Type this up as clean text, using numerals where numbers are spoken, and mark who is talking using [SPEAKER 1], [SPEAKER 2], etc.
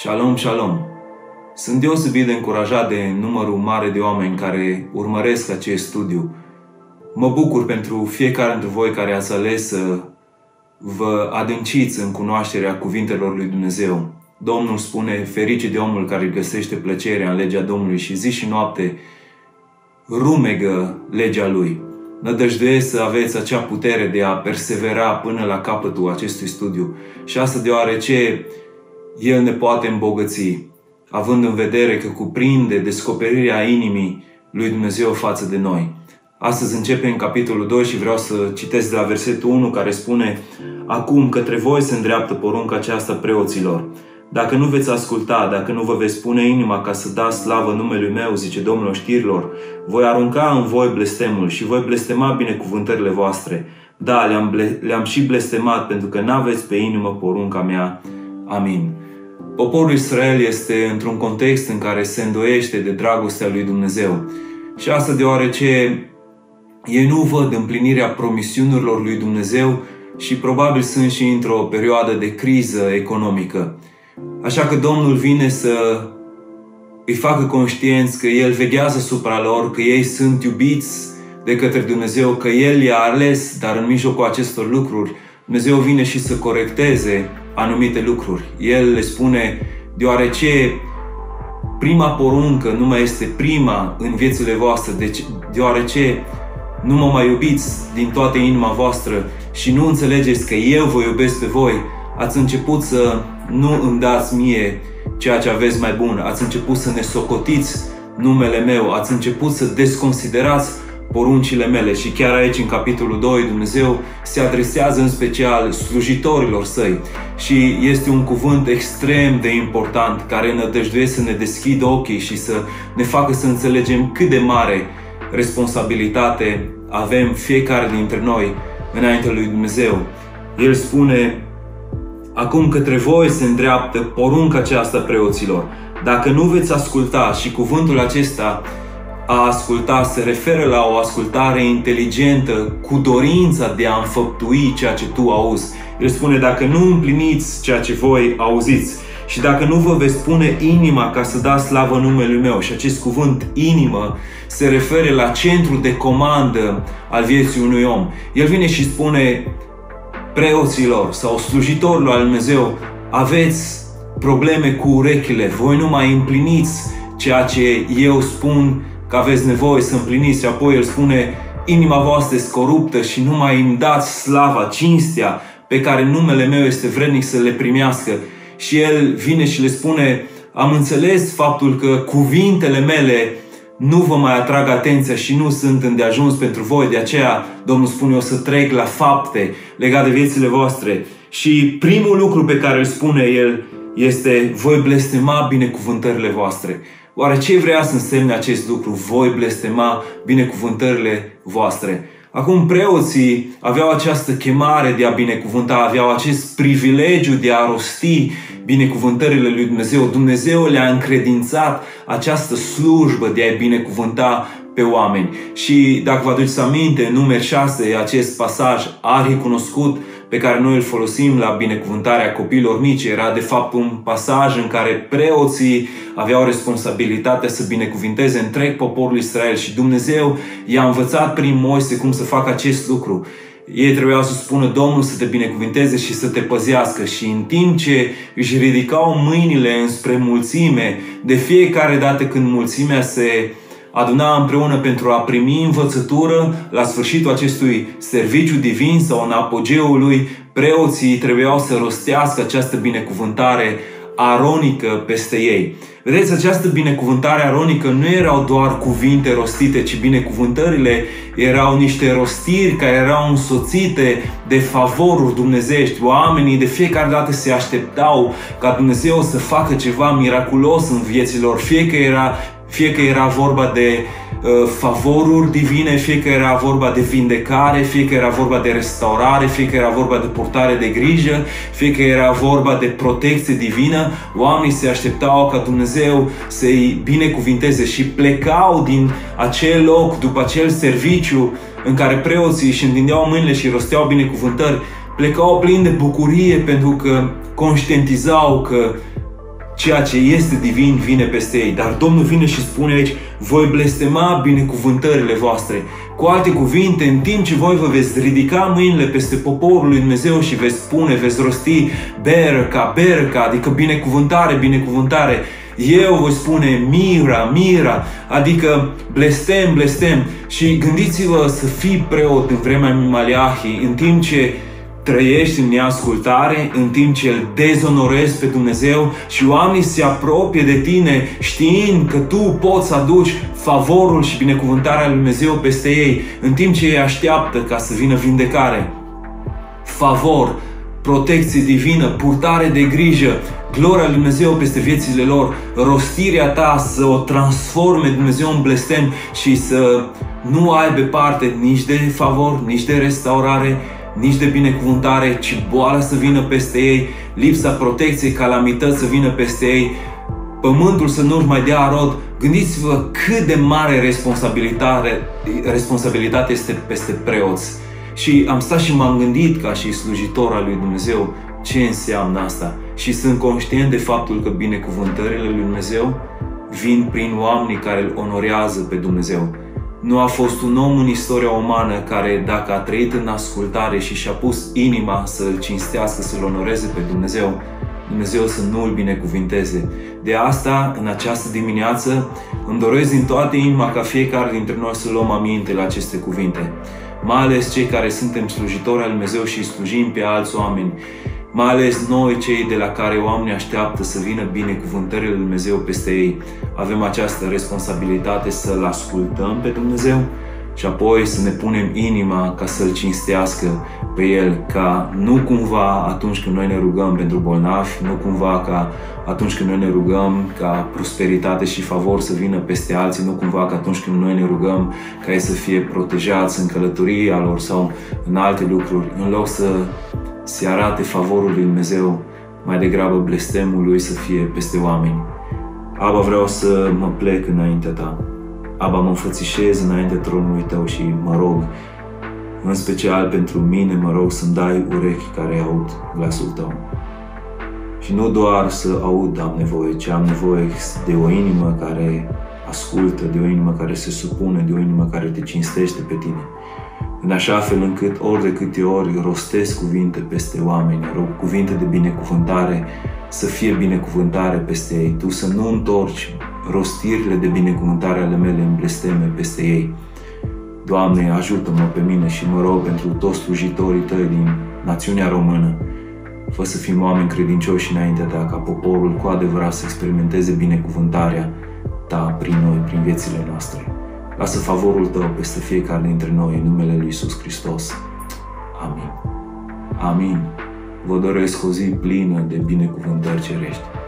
[SPEAKER 1] Shalom, shalom! Sunt deosebit de încurajat de numărul mare de oameni care urmăresc acest studiu. Mă bucur pentru fiecare dintre voi care ați ales să vă adânciți în cunoașterea cuvintelor lui Dumnezeu. Domnul spune, ferice de omul care găsește plăcerea în legea Domnului și zi și noapte rumegă legea Lui. Nădăjduiesc să aveți acea putere de a persevera până la capătul acestui studiu. Și asta deoarece El ne poate îmbogăți, având în vedere că cuprinde descoperirea inimii lui Dumnezeu față de noi. Astăzi începem capitolul 2 și vreau să citesc de la versetul 1 care spune: Acum către voi se îndreaptă porunca aceasta preoților. Dacă nu veți asculta, dacă nu vă veți pune inima ca să dați slavă numelui meu, zice Domnul oștirilor, voi arunca în voi blestemul și voi blestema binecuvântările voastre. Da, le-am și blestemat pentru că n-aveți pe inimă porunca mea. Amin. Poporul Israel este într-un context în care se îndoiește de dragostea lui Dumnezeu. Și asta deoarece ei nu văd împlinirea promisiunilor lui Dumnezeu și probabil sunt și într-o perioadă de criză economică. Așa că Domnul vine să îi facă conștienți că El veghează asupra lor, că ei sunt iubiți de către Dumnezeu, că El i-a ales, dar în mijlocul acestor lucruri Dumnezeu vine și să corecteze anumite lucruri. El le spune, deoarece prima poruncă nu mai este prima în viețile voastre, deoarece nu mă mai iubiți din toată inima voastră și nu înțelegeți că eu vă iubesc pe voi, ați început să nu îmi dați mie ceea ce aveți mai bun, ați început să ne socotiți numele meu, ați început să desconsiderați poruncile mele. Și chiar aici, în capitolul 2, Dumnezeu se adresează în special slujitorilor săi. Și este un cuvânt extrem de important care nădăjduiește să ne deschidă ochii și să ne facă să înțelegem cât de mare responsabilitate avem fiecare dintre noi înaintea lui Dumnezeu. El spune, acum către voi se îndreaptă porunca aceasta preoților. Dacă nu veți asculta, și cuvântul acesta a asculta se referă la o ascultare inteligentă, cu dorința de a înfăptui ceea ce tu auzi. El spune, dacă nu împliniți ceea ce voi auziți și dacă nu vă veți pune inima ca să dați slavă numelui meu, și acest cuvânt inimă se referă la centrul de comandă al vieții unui om. El vine și spune preoților sau slujitorilor al Dumnezeu, aveți probleme cu urechile, voi nu mai împliniți ceea ce eu spun că aveți nevoie să împliniți. Și apoi el spune, inima voastră este coruptă și nu mai îmi dați slava, cinstea pe care numele meu este vrednic să le primească. Și el vine și le spune, am înțeles faptul că cuvintele mele nu vă mai atrag atenția și nu sunt îndeajuns pentru voi. De aceea Domnul spune, o să trec la fapte legate de viețile voastre. Și primul lucru pe care îl spune el este, voi blestema binecuvântările voastre. Oare ce vrea să însemne acest lucru? Voi blestema binecuvântările voastre. Acum preoții aveau această chemare de a binecuvânta, aveau acest privilegiu de a rosti binecuvântările lui Dumnezeu. Dumnezeu le-a încredințat această slujbă de a-i binecuvânta pe oameni. Și dacă vă aduceți aminte, în Numeri 6, acest pasaj arhicunoscut pe care noi îl folosim la binecuvântarea copiilor mici, era de fapt un pasaj în care preoții aveau responsabilitatea să binecuvinteze întreg poporul Israel și Dumnezeu i-a învățat prin Moise cum să facă acest lucru. Ei trebuiau să spună, Domnul să te binecuvinteze și să te păzească. Și în timp ce își ridicau mâinile înspre mulțime, de fiecare dată când mulțimea se aduna împreună pentru a primi învățătură, la sfârșitul acestui serviciu divin sau în apogeul lui, preoții trebuiau să rostească această binecuvântare aronică peste ei. Vedeți, această binecuvântare aronică nu erau doar cuvinte rostite, ci binecuvântările erau niște rostiri care erau însoțite de favoruri dumnezeiești. Oamenii de fiecare dată se așteptau ca Dumnezeu să facă ceva miraculos în viețile lor, fie că era vorba de favoruri divine, fie că era vorba de vindecare, fie că era vorba de restaurare, fie că era vorba de purtare de grijă, fie că era vorba de protecție divină. Oamenii se așteptau ca Dumnezeu să-i binecuvinteze și plecau din acel loc, după acel serviciu în care preoții își întindeau mâinile și rosteau binecuvântări, plecau plini de bucurie pentru că conștientizau că ceea ce este divin vine peste ei. Dar Domnul vine și spune aici: voi blestema binecuvântările voastre. Cu alte cuvinte, în timp ce voi vă veți ridica mâinile peste poporul lui Dumnezeu și veți spune, veți rosti berca, berca, adică binecuvântare, binecuvântare, eu voi spune mira, mira, adică blestem, blestem. Și gândiți-vă să fii preot în vremea lui Maleahi, în timp ce trăiești în neascultare, în timp ce îl dezonorezi pe Dumnezeu și oamenii se apropie de tine știind că tu poți să aduci favorul și binecuvântarea lui Dumnezeu peste ei, în timp ce ei așteaptă ca să vină vindecare, favor, protecție divină, purtare de grijă, gloria lui Dumnezeu peste viețile lor, rostirea ta să o transforme Dumnezeu în blestem și să nu aibă parte nici de favor, nici de restaurare, nici de binecuvântare, ci boala să vină peste ei, lipsa protecției, calamități să vină peste ei, pământul să nu-și mai dea rod. Gândiți-vă cât de mare responsabilitate este peste preoți. Și am stat și m-am gândit ca și slujitor al lui Dumnezeu ce înseamnă asta. Și sunt conștient de faptul că binecuvântările lui Dumnezeu vin prin oamenii care îl onorează pe Dumnezeu. Nu a fost un om în istoria umană care, dacă a trăit în ascultare și și-a pus inima să-L cinstească, să-L onoreze pe Dumnezeu, Dumnezeu să nu îl binecuvinteze. De asta, în această dimineață, îmi doresc din toată inima ca fiecare dintre noi să luăm aminte la aceste cuvinte. Mai ales cei care suntem slujitori al Dumnezeu și slujim pe alți oameni. Mai ales noi, cei de la care oamenii așteaptă să vină binecuvântările lui Dumnezeu peste ei. Avem această responsabilitate să-L ascultăm pe Dumnezeu și apoi să ne punem inima ca să-L cinstească pe El, ca nu cumva atunci când noi ne rugăm pentru bolnavi, nu cumva ca atunci când noi ne rugăm ca prosperitate și favor să vină peste alții, nu cumva ca atunci când noi ne rugăm ca ei să fie protejați în călătoria lor sau în alte lucruri, în loc să se arate favorul lui Dumnezeu, mai degrabă blestemul Lui să fie peste oameni. Aba, vreau să mă plec înaintea Ta. Aba, mă înfățișez înaintea tronului Tău și mă rog, în special pentru mine, mă rog să-mi dai urechi care aud glasul Tău. Și nu doar să aud am nevoie, ci am nevoie de o inimă care ascultă, de o inimă care se supune, de o inimă care Te cinstește pe Tine. În așa fel încât ori de câte ori rostesc cuvinte peste oameni, rog cuvinte de binecuvântare, să fie binecuvântare peste ei. Tu să nu întorci rostirile de binecuvântare ale mele în blesteme peste ei. Doamne, ajută-mă pe mine și mă rog pentru toți slujitorii Tăi din națiunea română. Fă să fim oameni credincioși înaintea Ta, ca poporul cu adevărat să experimenteze binecuvântarea Ta prin noi, prin viețile noastre. Lasă favorul Tău peste fiecare dintre noi, în numele Lui Iisus Hristos. Amin. Amin. Vă doresc o zi plină de binecuvântări cerești.